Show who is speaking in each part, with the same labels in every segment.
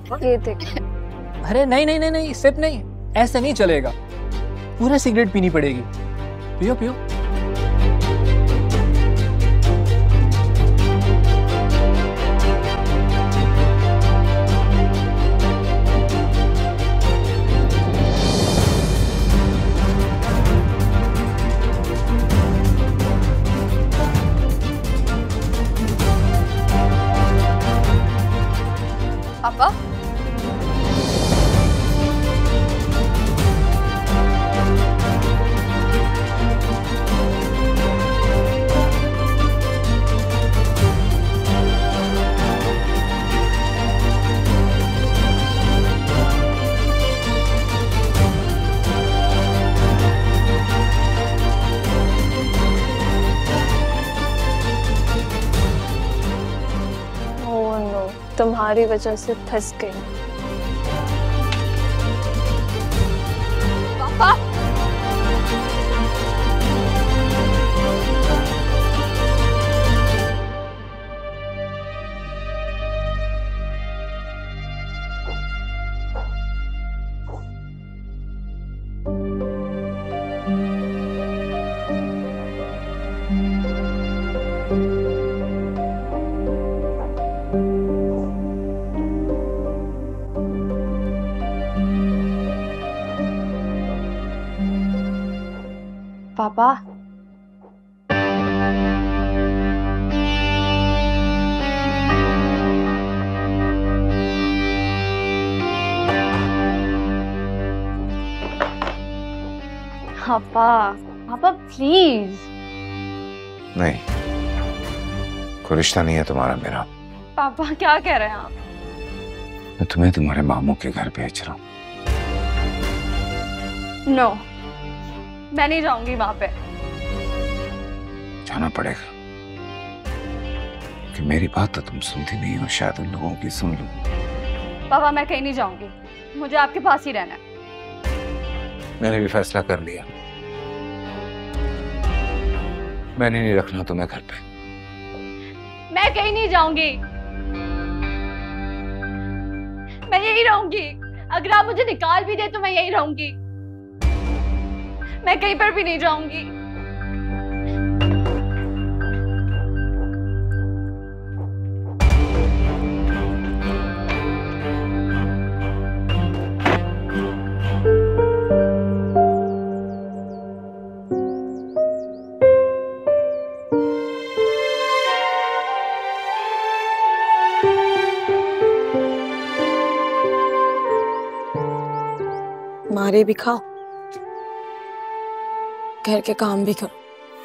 Speaker 1: ये देख।
Speaker 2: अरे नहीं नहीं नहीं नहीं, सिप नहीं, ऐसे नहीं चलेगा, पूरा सिगरेट पीनी पड़ेगी। पियो पियो।
Speaker 1: पापा तुम्हारी वजह से फंस गई। पापा पापा पापा पापा प्लीज।
Speaker 3: नहीं, कोई रिश्ता नहीं है तुम्हारा मेरा।
Speaker 1: पापा क्या कह रहे हैं आप?
Speaker 3: मैं तुम्हें तुम्हारे मामू के घर भेज रहा हूँ।
Speaker 1: नो, मैं नहीं जाऊंगी वहां पे।
Speaker 3: जाना पड़ेगा कि मेरी बात तो तुम सुनती नहीं हो, शायद उन लोगों की सुन लो।
Speaker 1: पापा मैं कहीं नहीं जाऊंगी, मुझे आपके पास ही रहना है।
Speaker 3: मैंने भी फैसला कर लिया, मैंने नहीं रखना तुम्हें घर पे।
Speaker 1: मैं कहीं नहीं जाऊंगी, मैं यही रहूंगी। अगर आप मुझे निकाल भी दे तो मैं यही रहूंगी, मैं कहीं पर भी नहीं जाऊंगी।
Speaker 4: मारे भी खाओ, घर के काम भी करो।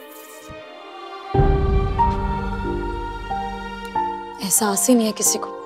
Speaker 4: एहसास ही नहीं है किसी को।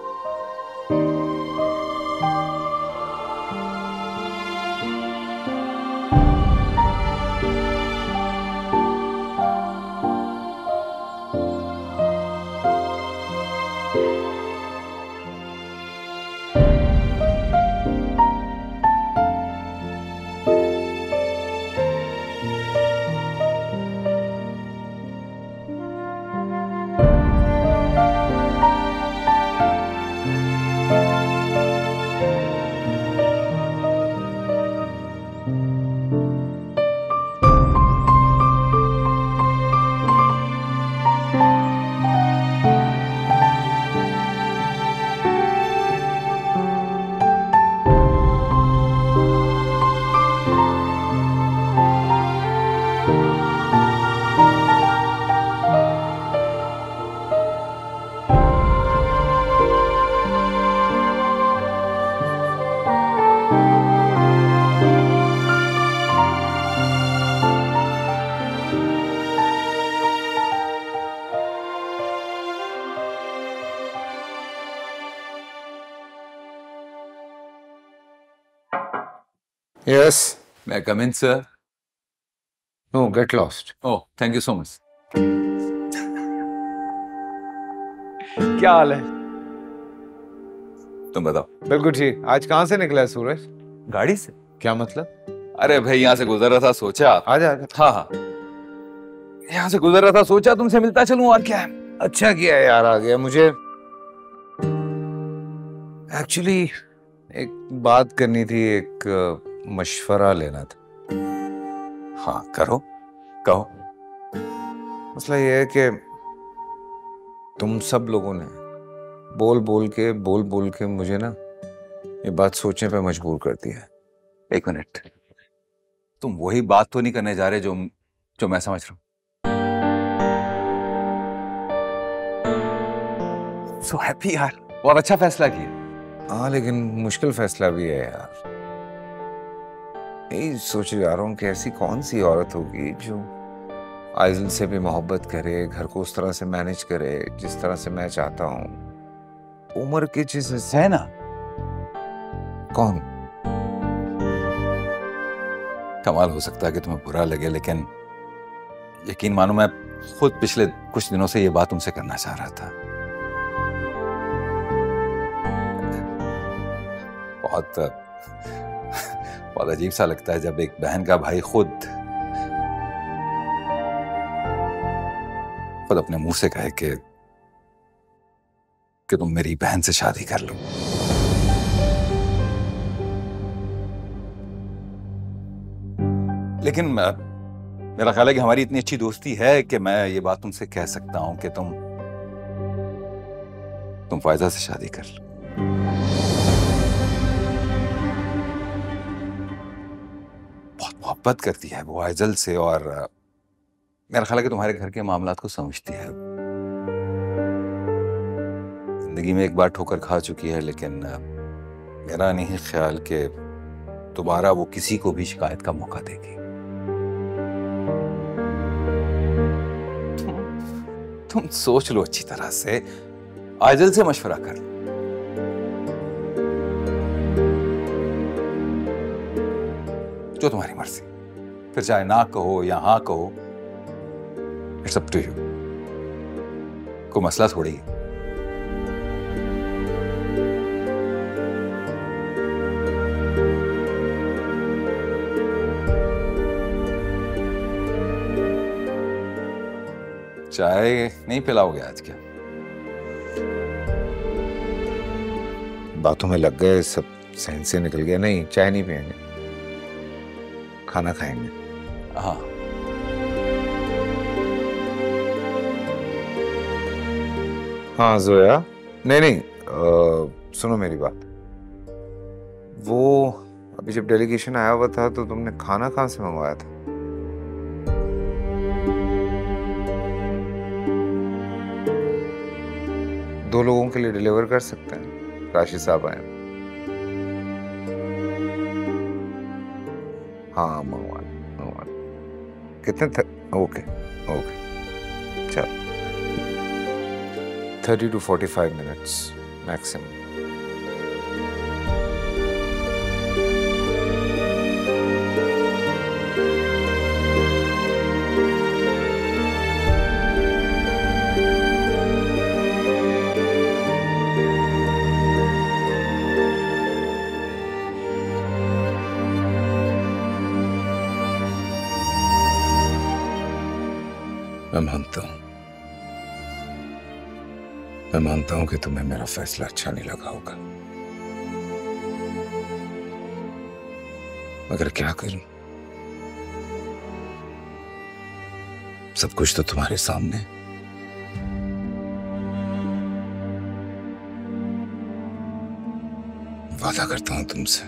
Speaker 3: Yes.
Speaker 5: May I come in, sir?
Speaker 3: No, get lost.
Speaker 5: Oh, thank you so much.
Speaker 3: क्या हाल है?
Speaker 5: तुम बताओ।
Speaker 3: बिल्कुल ठीक। आज कहाँ से निकला है सूरज?
Speaker 5: गाड़ी से।
Speaker 3: क्या मतलब?
Speaker 5: अरे भाई यहाँ से गुजर रहा था, सोचा
Speaker 3: आजा।
Speaker 5: हाँ हाँ, यहाँ से गुजर रहा था, सोचा तुमसे मिलता चलूं, और क्या है।
Speaker 3: अच्छा किया यार, आ गया। मुझे एक्चुअली एक बात करनी थी, एक मशवरा लेना था।
Speaker 5: हाँ करो, कहो।
Speaker 3: मसला ये है कि तुम सब लोगों ने बोल बोल के मुझे ना ये बात सोचने पे मजबूर कर दिया है।
Speaker 5: एक मिनट, तुम वही बात तो नहीं करने जा रहे जो मैं समझ रहा हूं। सो हैप्पी यार, बहुत अच्छा फैसला किया।
Speaker 3: हाँ लेकिन मुश्किल फैसला भी है यार। यही सोच जा रहा हूँ कि ऐसी कौन सी औरत होगी जो आइज़ल से भी मोहब्बत करे, घर को उस तरह से मैनेज करे जिस तरह से मैं चाहता हूँ, उम्र के जिस हिस्से।
Speaker 5: है ना?
Speaker 3: कौन?
Speaker 5: कमाल हो सकता है कि तुम्हें बुरा लगे, लेकिन यकीन मानो मैं खुद पिछले कुछ दिनों से ये बात तुमसे करना चाह रहा था। बहुत अजीब सा लगता है जब एक बहन का भाई खुद अपने मुंह से कहे कि तुम मेरी बहन से शादी कर लो। लेकिन मेरा ख्याल है कि हमारी इतनी अच्छी दोस्ती है कि मैं ये बात तुमसे कह सकता हूं कि तुम फायजा से शादी कर लो। बहुत मोहब्बत करती है वो आइज़ल से, और मेरा ख्याल है कि तुम्हारे घर के मामलात को समझती है। जिंदगी में एक बार ठोकर खा चुकी है, लेकिन मेरा नहीं ख्याल कि दोबारा वो किसी को भी शिकायत का मौका देगी। तुम सोच लो अच्छी तरह से, आइज़ल से मशवरा कर लो। जो तुम्हारी मर्जी, फिर चाहे ना कहो या हाँ कहो, इट्स अप टू यू। कोई मसला थोड़ी है। चाय नहीं पिलाओगे आज क्या?
Speaker 3: बातों में लग गए, सब सहन से निकल गया। नहीं, चाय नहीं पियेंगे, खाना खाएंगे।
Speaker 5: हाँ
Speaker 3: हाँ जोया, नहीं सुनो मेरी बात। वो अभी जब डेलीगेशन आया हुआ था तो तुमने खाना कहाँ से मंगवाया था? दो लोगों के लिए डिलीवर कर सकते हैं, राशि साहब आए। हाँ मंगवा। कितने ओके चल, 30 to 45 minutes maximum. मैं मानता हूं कि तुम्हें मेरा फैसला अच्छा नहीं लगा होगा, मगर क्या करूं, सब कुछ तो तुम्हारे सामने। वादा करता हूं तुमसे,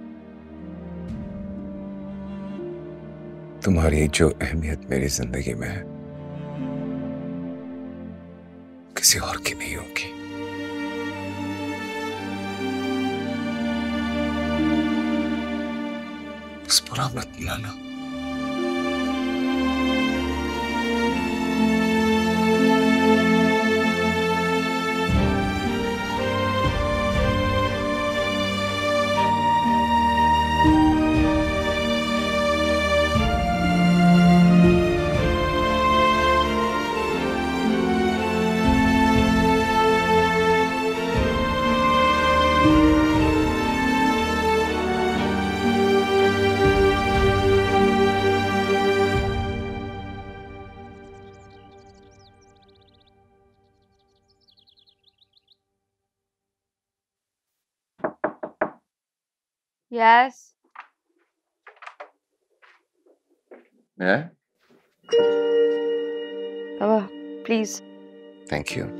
Speaker 3: तुम्हारी जो अहमियत मेरी जिंदगी में है किसी और की नहीं होगी। बस बुरा मत मानना।
Speaker 1: यस।
Speaker 3: मैं
Speaker 1: बाबा प्लीज।
Speaker 3: Thank you.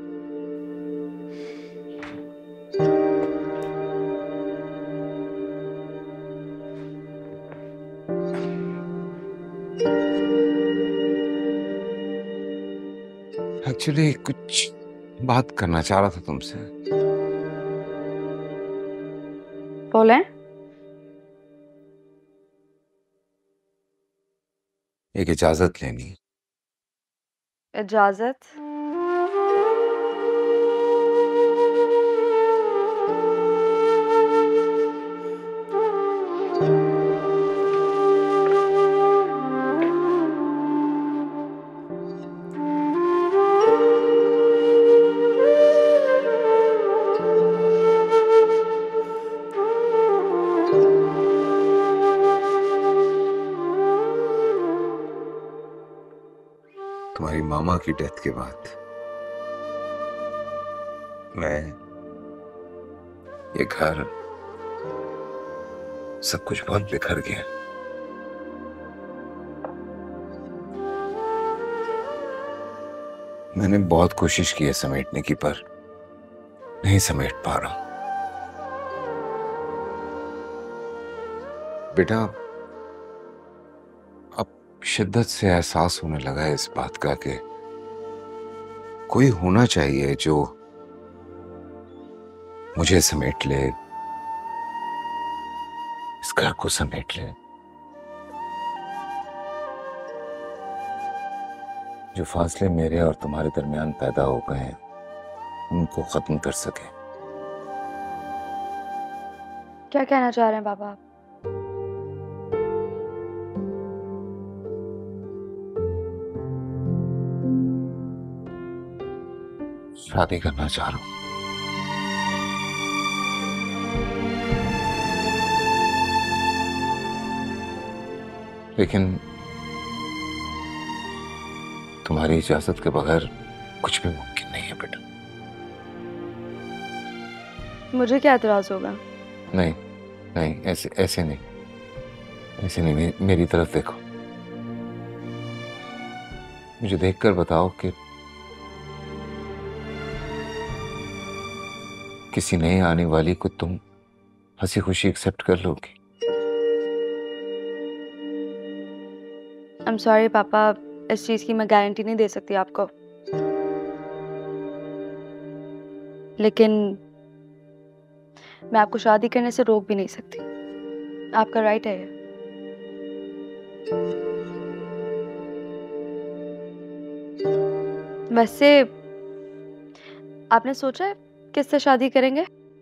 Speaker 3: एक्चुअली कुछ बात करना चाह रहा था तुमसे।
Speaker 1: बोले।
Speaker 3: एक इजाजत लेनी।
Speaker 1: इजाजत?
Speaker 3: तुम्हारी मामा की डेथ के बाद मैं, ये घर, सब कुछ बहुत बिखर गया। मैंने बहुत कोशिश की है समेटने की, पर नहीं समेट पा रहा हूं। बेटा, अब शिद्दत से एहसास होने लगा है इस बात का कि कोई होना चाहिए जो मुझे समेट ले, इस घर को समेट ले, जो फासले मेरे और तुम्हारे दरमियान पैदा हो गए हैं उनको खत्म कर सके।
Speaker 1: क्या कहना चाह रहे हैं बाबा आप?
Speaker 3: शादी करना चाह रहा हूं। लेकिन तुम्हारी इजाजत के बगैर कुछ भी मुमकिन नहीं है बेटा।
Speaker 1: मुझे क्या एतराज होगा?
Speaker 3: नहीं नहीं, ऐसे ऐसे नहीं, ऐसे नहीं। मेरी तरफ देखो, मुझे देखकर बताओ कि किसी नई आने वाली को तुम हंसी खुशी एक्सेप्ट कर लोगी?
Speaker 1: आई एम सॉरी पापा, इस चीज की मैं गारंटी नहीं दे सकती आपको, लेकिन मैं आपको शादी करने से रोक भी नहीं सकती। आपका राइट है ये। वैसे आपने सोचा है किससे शादी करेंगे?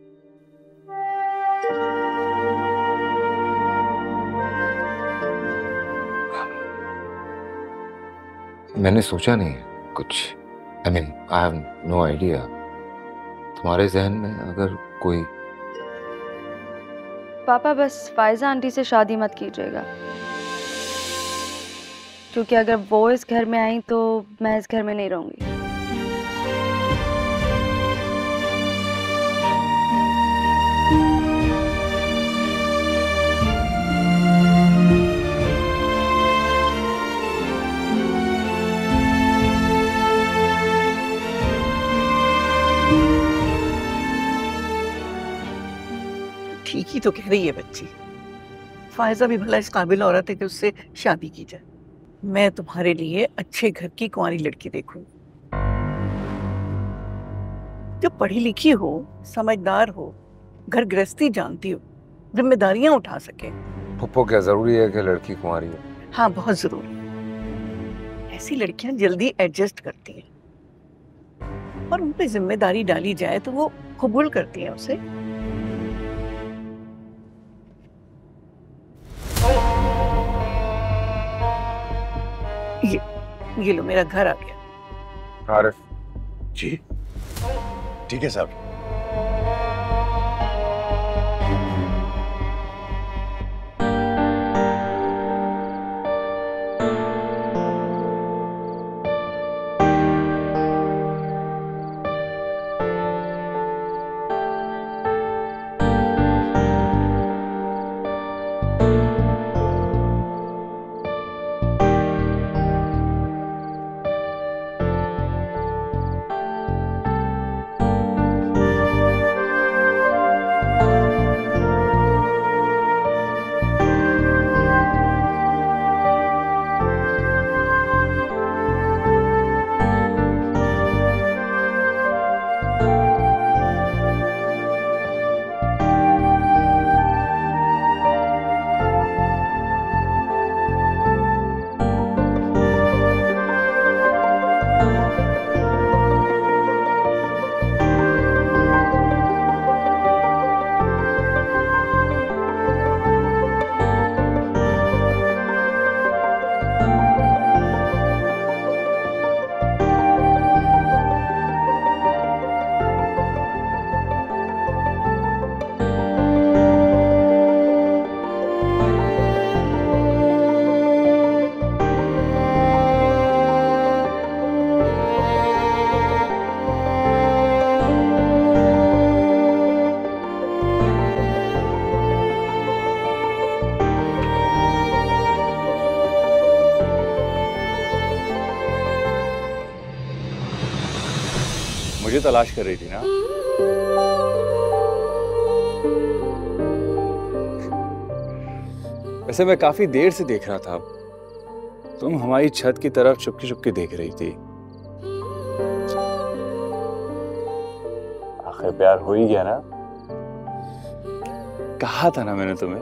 Speaker 3: मैंने सोचा नहीं है कुछ। I mean I have no idea. तुम्हारे जहन में अगर कोई।
Speaker 1: पापा बस फायजा आंटी से शादी मत कीजिएगा, क्योंकि अगर वो इस घर में आई तो मैं इस घर में नहीं रहूंगी।
Speaker 6: ठीक ही तो कह रही है बच्ची। फायजा भी भला इस काबिल औरत है कि उससे शादी की जाए। मैं तुम्हारे लिए अच्छे घर की कुंवारी लड़की देखूंगी, जो पढ़ी लिखी हो, समझदार हो, घर गृहस्थी जानती हो, जिम्मेदारियां उठा सके।
Speaker 3: पप्पो, क्या जरूरी है कि लड़की कुंवारी हो?
Speaker 6: हाँ, बहुत जरूरी। ऐसी लड़कियां जल्दी एडजस्ट करती हैं और उन पे जिम्मेदारी डाली जाए तो वो कबूल करती हैं उसे। ये लो, मेरा घर आ गया।
Speaker 3: आरिफ
Speaker 7: जी ठीक है साहब। तलाश कर रही थी ना? वैसे मैं काफी देर से देख रहा था, तुम हमारी छत की तरफ चुपके चुपके देख रही थी। आखिर प्यार हो ही गया ना? कहा था ना मैंने तुम्हें।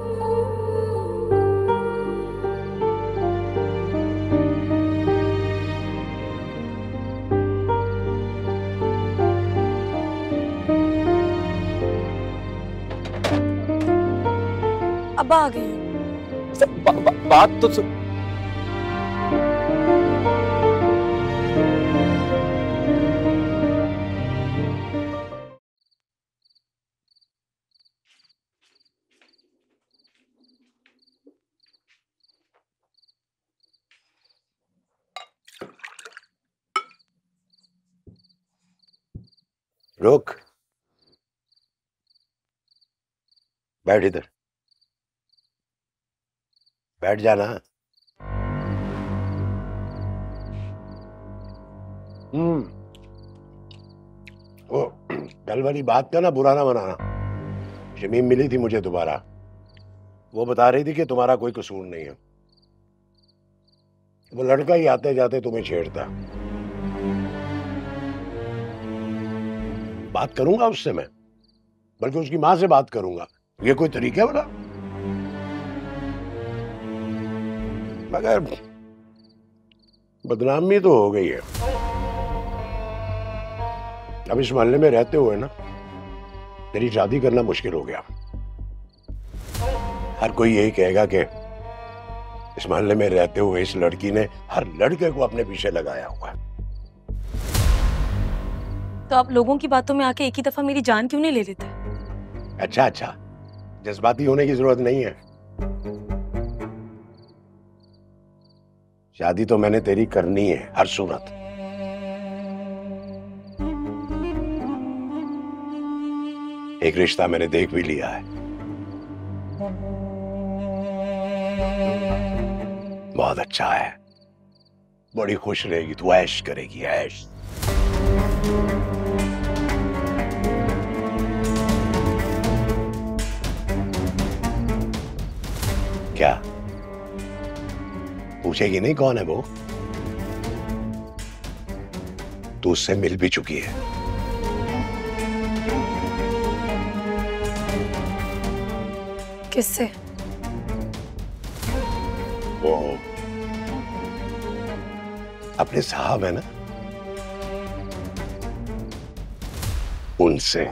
Speaker 4: अब आ गए।
Speaker 7: बात तो
Speaker 8: रुक, बैठ इधर, बैठ जाना। ओ, कल वाली बात का ना बुरा ना बनाना। शमीम मिली थी मुझे दोबारा, वो बता रही थी कि तुम्हारा कोई कसूर नहीं है। वो लड़का ही आते जाते तुम्हें छेड़ता। बात करूंगा उससे मैं, बल्कि उसकी मां से बात करूंगा। ये कोई तरीका है बता? मगर बदनामी तो हो गई है। अब इस मोहल्ले में रहते हुए ना तेरी शादी करना मुश्किल हो गया। हर कोई यही कहेगा कि इस मोहल्ले में रहते हुए इस लड़की ने हर लड़के को अपने पीछे लगाया हुआ है।
Speaker 4: तो आप लोगों की बातों में आके एक ही दफा मेरी जान क्यों नहीं ले लेते?
Speaker 8: अच्छा अच्छा, जज्बाती होने की जरूरत नहीं है। शादी तो मैंने तेरी करनी है हर सूरत। एक रिश्ता मैंने देख भी लिया है, बहुत अच्छा है। बड़ी खुश रहेगी तू, ऐश करेगी ऐश। क्या पूछेगी नहीं कौन है वो? तू उससे मिल भी चुकी है।
Speaker 4: किससे?
Speaker 8: वो अपने साहब है ना, उनसे।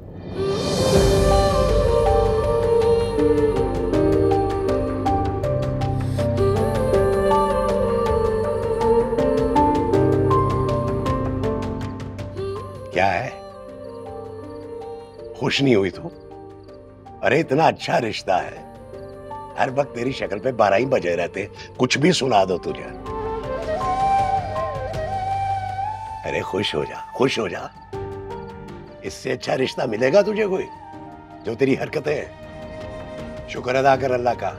Speaker 8: क्या है, खुश नहीं हुई तू? अरे इतना अच्छा रिश्ता है, हर वक्त तेरी शक्ल पे 12 ही बजे रहते, कुछ भी सुना दो तुझे। अरे खुश हो जा, खुश हो जा। इससे अच्छा रिश्ता मिलेगा तुझे कोई? जो तेरी हरकतें हैं, शुक्र अदा कर अल्लाह का।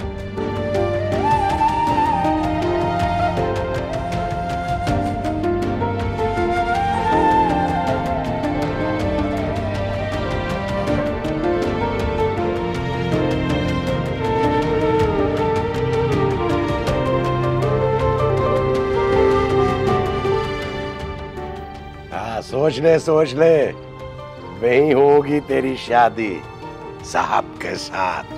Speaker 8: सोच ले, वहीं होगी तेरी शादी साहब के साथ।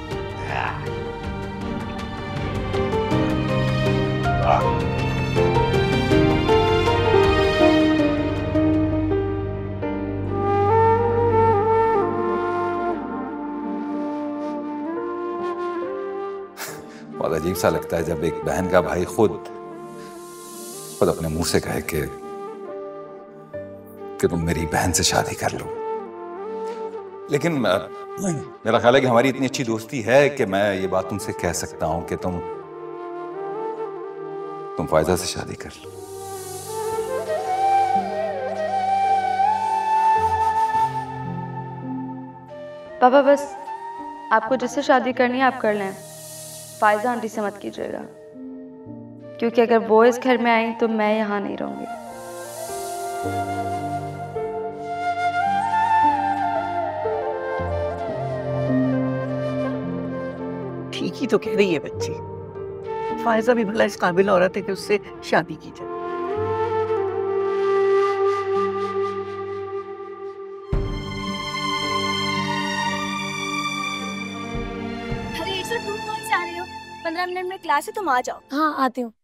Speaker 5: बहुत अजीब सा लगता है जब एक बहन का भाई खुद अपने मुंह से कहे कि तुम मेरी बहन से शादी कर लो। लेकिन मेरा ख्याल है कि हमारी इतनी अच्छी दोस्ती है कि मैं ये बात तुमसे कह सकता हूं कि तुम फायजा से शादी कर लो।
Speaker 1: पापा बस आपको जिससे शादी करनी है आप कर लें, फायजा आंटी से मत कीजिएगा, क्योंकि अगर वो इस घर में आई तो मैं यहाँ नहीं रहूंगी।
Speaker 6: ठीक ही तो कह रही है बच्ची। फायजा भी भला इस काबिल औरत है कि उससे शादी की जाए।
Speaker 9: अरे ईशा, तुम कौन से आ रहे हो? 15 मिनट में क्लास है, तुम आ जाओ।
Speaker 4: हाँ आती हूँ।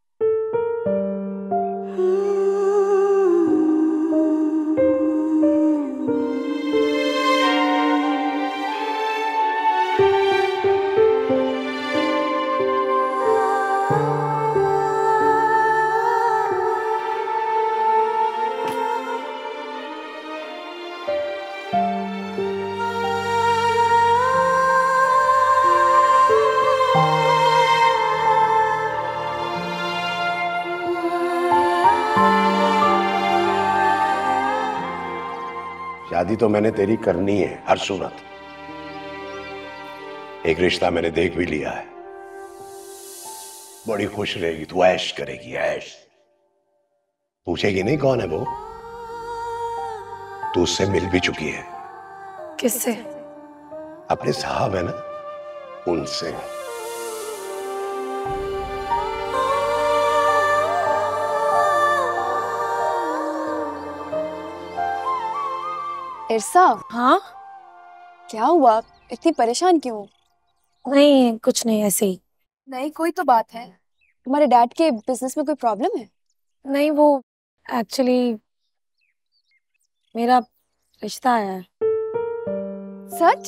Speaker 8: शादी तो मैंने तेरी करनी है हर सूरत। एक रिश्ता मैंने देख भी लिया है, बड़ी खुश रहेगी तू, ऐश करेगी ऐश। पूछेगी नहीं कौन है वो, तू उससे मिल भी चुकी है।
Speaker 4: किससे?
Speaker 8: अपने साहब है ना, उनसे।
Speaker 10: इरसा,
Speaker 4: हाँ
Speaker 10: क्या हुआ? इतनी परेशान क्यों?
Speaker 4: नहीं, कुछ नहीं, ऐसे ही।
Speaker 10: नहीं, कोई तो बात है। तुम्हारे डैड के बिजनेस में कोई प्रॉब्लम है?
Speaker 4: नहीं, वो एक्चुअली मेरा रिश्ता आया है।
Speaker 10: सच?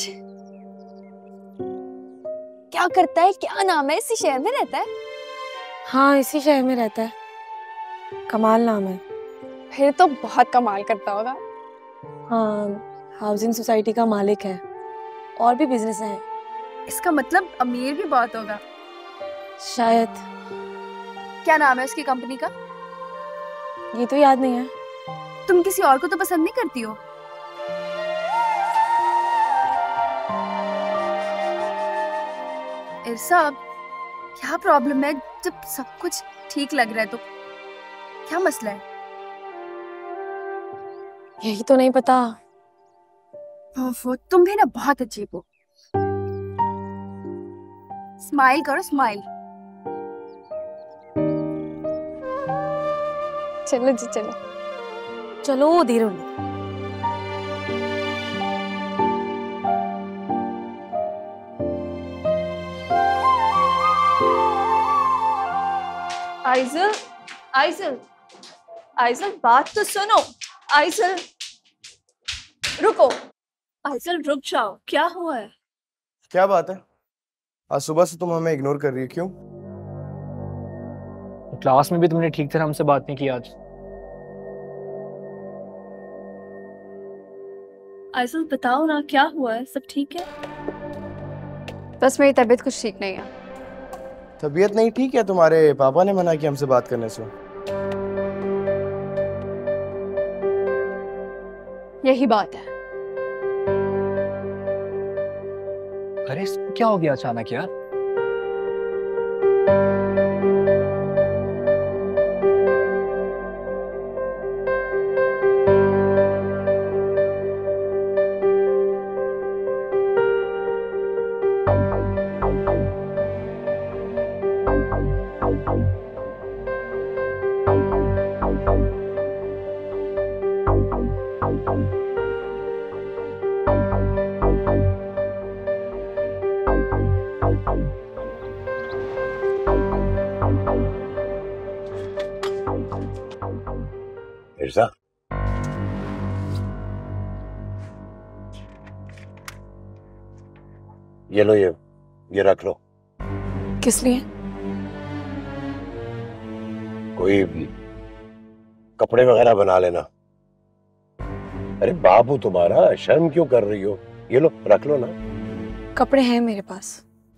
Speaker 10: क्या करता है, क्या नाम है? इसी शहर में रहता है?
Speaker 4: हाँ, इसी शहर में रहता है। कमाल नाम है।
Speaker 10: फिर तो बहुत कमाल करता होगा।
Speaker 4: हाँ, हाउसिंग सोसाइटी का मालिक है, और भी बिजनेस है।
Speaker 10: इसका मतलब अमीर भी बहुत होगा।
Speaker 4: शायद।
Speaker 10: क्या नाम है उसकी कंपनी का?
Speaker 4: ये तो याद नहीं है।
Speaker 10: तुम किसी और को तो पसंद नहीं करती हो? इरसा, क्या प्रॉब्लम है? जब सब कुछ ठीक लग रहा है तो क्या मसला है?
Speaker 4: यही तो नहीं पता।
Speaker 10: ओफो, तुम भी ना बहुत अजीब हो। स्माइल करो, स्माइल। चलो जी, चलो
Speaker 4: चलो धीरे।
Speaker 1: आइजल, आइजल, आइजल, बात तो सुनो। आइजल, रुको। आइजल, रुक जाओ। क्या हुआ है?
Speaker 11: क्या बात है? आज सुबह से तुम हमें इग्नोर कर रही हो, क्यों?
Speaker 2: क्लास में भी तुमने ठीक तरह हमसे बात नहीं की आज।
Speaker 1: आइजल, बताओ ना, क्या हुआ है? सब ठीक है?
Speaker 10: बस मेरी तबीयत कुछ ठीक नहीं है।
Speaker 11: तबीयत नहीं ठीक है? तुम्हारे पापा ने मना किया हमसे बात करने से।
Speaker 10: यही बात है।
Speaker 2: अरे इसको क्या हो गया अचानक यार?
Speaker 8: मिर्जा, ये लो, ये रख लो।
Speaker 4: किस लिए?
Speaker 8: कोई कपड़े वगैरह बना लेना। अरे बाबू तुम्हारा, शर्म क्यों कर रही हो? ये लो, रख लो ना।
Speaker 4: कपड़े हैं मेरे पास।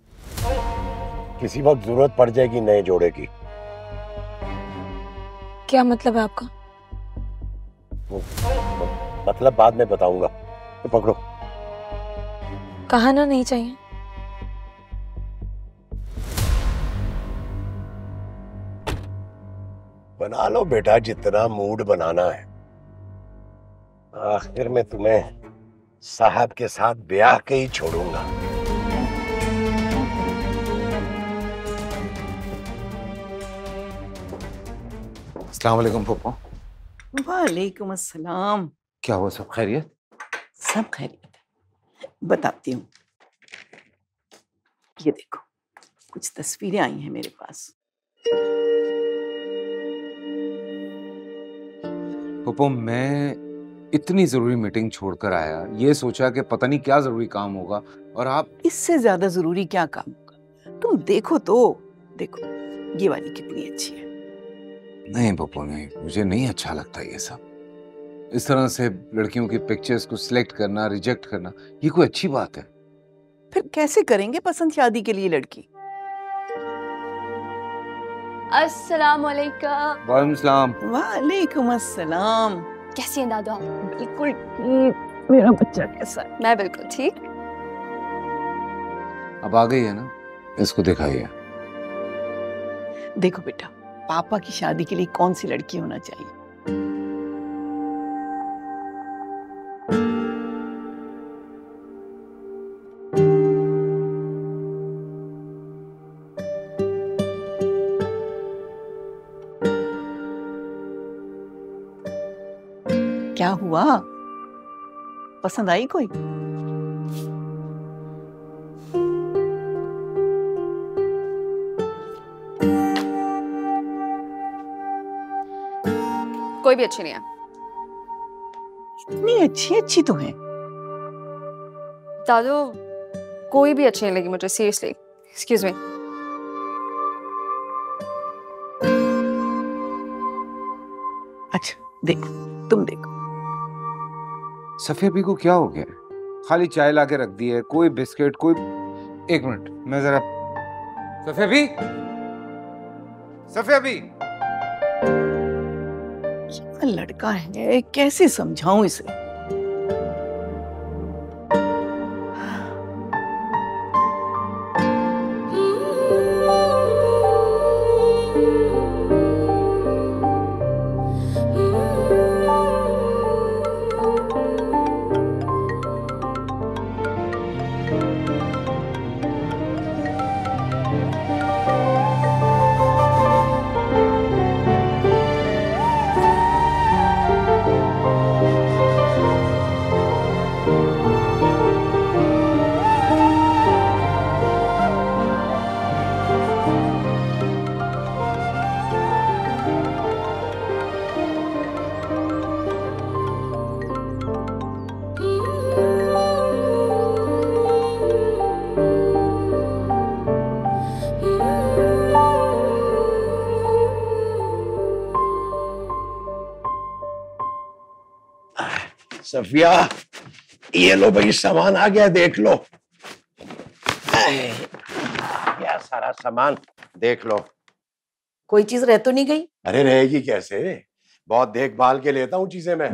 Speaker 8: किसी वक्त जरूरत पड़ जाएगी नए जोड़े की।
Speaker 4: क्या मतलब है आपका?
Speaker 8: मतलब बाद में बताऊंगा, तो पकड़ो।
Speaker 4: कहा ना नहीं चाहिए।
Speaker 8: बना लो बेटा, जितना मूड बनाना है। आखिर में तुम्हें साहब के साथ ब्याह के ही छोड़ूंगा।
Speaker 3: अस्सलाम वालेकुम पप्पा।
Speaker 6: वालेकुम अस्सलाम।
Speaker 3: क्या हुआ, सब खैरियत?
Speaker 6: सब खैरियत है। बताती हूँ, ये देखो कुछ तस्वीरें आई हैं मेरे पास।
Speaker 3: पप्पा मैं इतनी जरूरी मीटिंग छोड़कर आया, ये सोचा कि पता नहीं क्या जरूरी काम होगा, और आप।
Speaker 6: इससे ज्यादा जरूरी क्या काम होगा? तुम देखो तो, देखो ये वाली कितनी अच्छी है।
Speaker 3: नहीं पप्पा नहीं, मुझे नहीं अच्छा लगता ये सब। इस तरह से लड़कियों की पिक्चर्स को सिलेक्ट करना, रिजेक्ट करना, ये कोई अच्छी बात है?
Speaker 6: फिर कैसे करेंगे पसंद शादी के लिए लड़की?
Speaker 1: अस्सलाम वालेकुम।
Speaker 3: वालेकुम सलाम।
Speaker 6: वालेकुम अस्सलाम।
Speaker 1: कैसी हैं दादू आप?
Speaker 6: बिल्कुल ठीक। मेरा बच्चा कैसा है?
Speaker 1: मैं बिल्कुल ठीक।
Speaker 3: अब आ गई है ना, इसको दिखाइए।
Speaker 6: देखो बेटा, पापा की शादी के लिए कौन सी लड़की होना चाहिए? क्या हुआ, पसंद आई कोई?
Speaker 1: कोई भी अच्छी नहीं है।
Speaker 6: इतनी अच्छी अच्छी तो है।
Speaker 1: दादू कोई भी अच्छी नहीं लगी मुझे, सीरियसली। Excuse me.
Speaker 6: अच्छा देखो, तुम देखो।
Speaker 3: सफिया भी को क्या हो गया? खाली चाय लाके रख दी है, कोई बिस्किट, कोई। एक मिनट, मैं जरा। सफिया भी, सफिया भी।
Speaker 6: लड़का है, कैसे समझाऊं इसे?
Speaker 8: सफिया, ये लो भाई, सामान आ गया, देख लो। क्या सारा सामान देख लो।
Speaker 12: कोई चीज रह तो नहीं गई?
Speaker 8: अरे रहेगी कैसे, बहुत देखभाल के लेता हूँ चीजें मैं।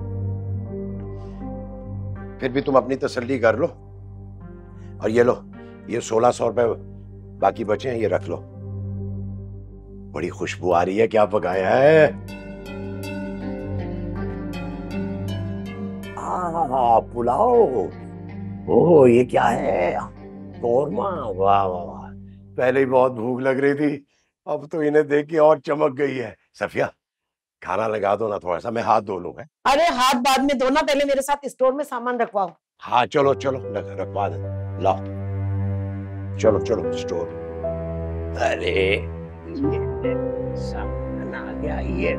Speaker 8: फिर भी तुम अपनी तसल्ली कर लो। और ये लो, ये 1600 रुपए बाकी बचे हैं, ये रख लो। बड़ी खुशबू आ रही है, क्या पकाया है? पुलाव। ओह, ये क्या है? कौरमा। वाह वाह वाह, पहले ही बहुत भूख लग रही थी, अब तो इन्हें देख के और चमक गई है। सफिया, खाना लगा दो ना थोड़ा सा, मैं हाथ धो लूं। है?
Speaker 12: अरे हाथ बाद में धोना, पहले मेरे साथ स्टोर में सामान रखवाओ।
Speaker 8: हाँ चलो चलो, रखवा दे। लाओ, चलो चलो स्टोर। अरे ये सामान आ गया। ये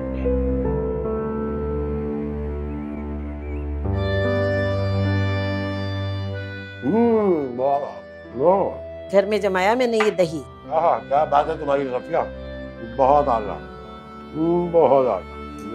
Speaker 8: वाह,
Speaker 12: घर में जमाया मैंने ये दही।
Speaker 8: हाँ, क्या बात है तुम्हारी सफिया, बहुत आला, बहुत आला।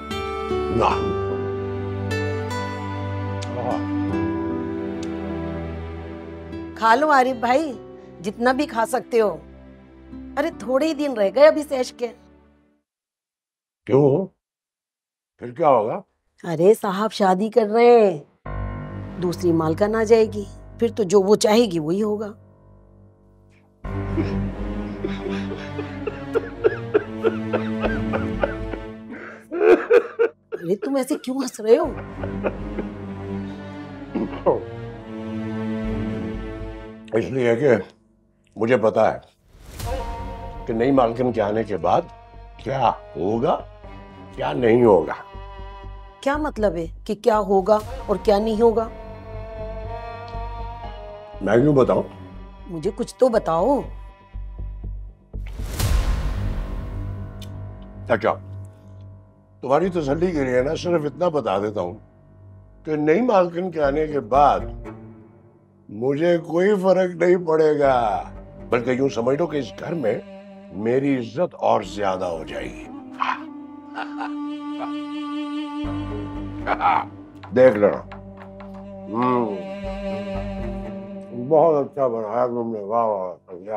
Speaker 12: खा लो आरिफ भाई, जितना भी खा सकते हो। अरे थोड़े ही दिन रह गए अभी सेश के।
Speaker 8: क्यों, फिर क्या होगा?
Speaker 12: अरे साहब शादी कर रहे हैं, दूसरी मालकन आ जाएगी, फिर तो जो वो चाहेगी वही होगा। अरे तुम ऐसे क्यों हंस रहे हो?
Speaker 8: इसलिए कि मुझे पता है कि नई मालकिन के आने के बाद क्या होगा क्या नहीं होगा।
Speaker 12: क्या मतलब है कि क्या होगा और क्या नहीं होगा?
Speaker 8: मैं क्यों बताऊं?
Speaker 12: मुझे कुछ तो बताओ।
Speaker 8: अच्छा, तुम्हारी तसल्ली के लिए ना सिर्फ इतना बता देता हूं कि नई मालकिन के आने के बाद मुझे कोई फर्क नहीं पड़ेगा, बल्कि यूं समझ लो कि इस घर में मेरी इज्जत और ज्यादा हो जाएगी। देख लेना। बहुत अच्छा बनाया तुमने, वाह वाह,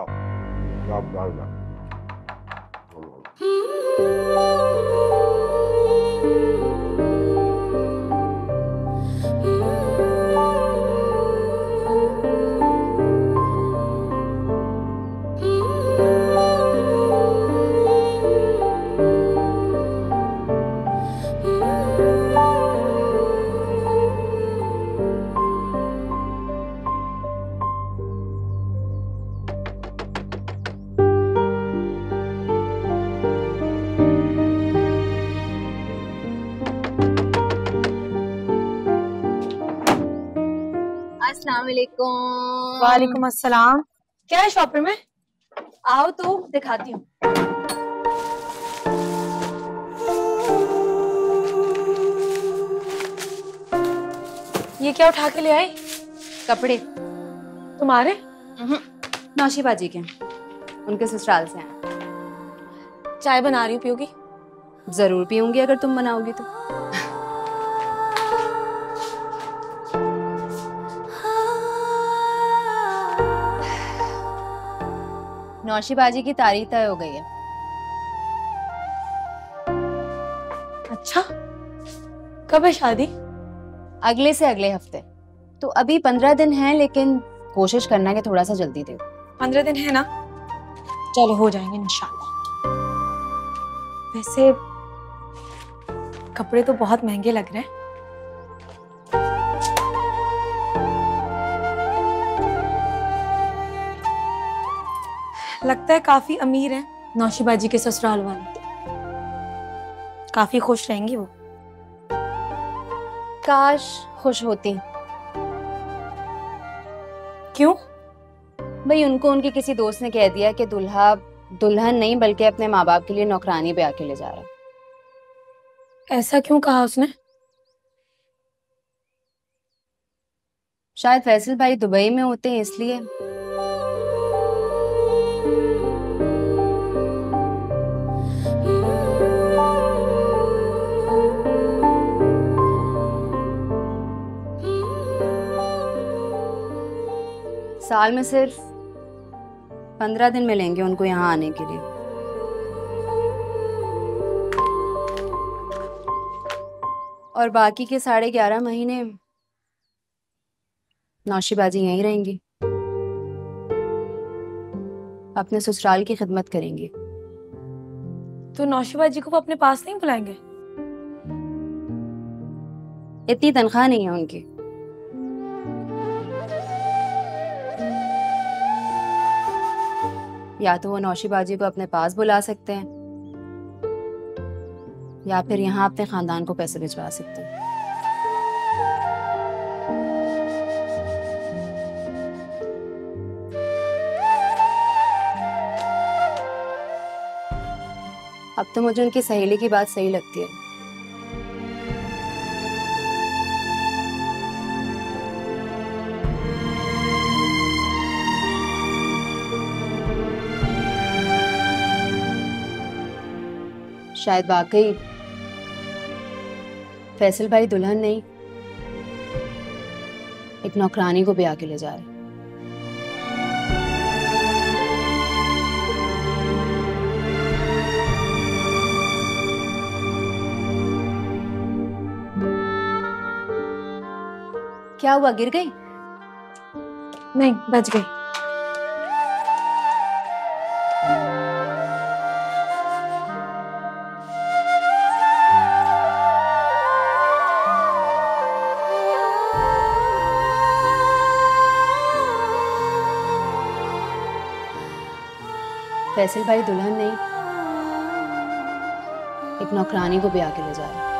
Speaker 9: अस्सलाम वालेकुम।
Speaker 10: वालेकुम अस्सलाम। क्या है शॉपर में?
Speaker 9: आओ तो दिखाती हूँ।
Speaker 10: ये क्या उठा के ले आई?
Speaker 1: कपड़े।
Speaker 10: तुम्हारे?
Speaker 1: नौशीबाजी के, उनके ससुराल से हैं।
Speaker 10: चाय बना रही हूँ, पियोगी?
Speaker 1: जरूर पीऊंगी अगर तुम बनाओगी तो। नौशीबाजी की तारीख तय हो गई है।
Speaker 10: अच्छा, कब है शादी?
Speaker 1: अगले से अगले हफ्ते। तो अभी 15 दिन हैं, लेकिन कोशिश करना कि थोड़ा सा जल्दी दे।
Speaker 10: 15 दिन है ना? चलो हो जाएंगे इंशाल्लाह। वैसे कपड़े तो बहुत महंगे लग रहे हैं। लगता है काफी अमीर हैं नौशीबाजी के ससुराल वाले। काफी खुश रहेंगी वो।
Speaker 1: काश खुश होती।
Speaker 10: क्यों?
Speaker 1: भाई उनको उनके किसी दोस्त ने कह दिया कि दुल्हा दुल्हन नहीं बल्कि अपने माँ बाप के लिए नौकरानी ब्याह के ले जा रहा है।
Speaker 10: ऐसा क्यों कहा उसने?
Speaker 1: शायद फैसल भाई दुबई में होते हैं इसलिए। साल में सिर्फ 15 दिन मिलेंगे उनको यहाँ आने के लिए। और बाकी के 11.5 महीने नौशीबाजी यहीं रहेंगी, अपने ससुराल की खिदमत करेंगी।
Speaker 10: तो नौशीबाजी को वो अपने पास नहीं बुलाएंगे?
Speaker 1: इतनी तनख्वाह नहीं है उनकी। या तो वो नौशीबाजी को अपने पास बुला सकते हैं या फिर यहाँ अपने खानदान को पैसे भिजवा सकते हैं। अब तो मुझे उनकी सहेली की बात सही लगती है। शायद वाकई फैसल भाई दुल्हन नहीं एक नौकरानी को ब्याह के ले जा रहे। क्या हुआ, गिर गई?
Speaker 10: नहीं, बच गई।
Speaker 1: फैसल भाई दुल्हन नहीं एक नौकरानी को ब्याह के ले जा रहा है।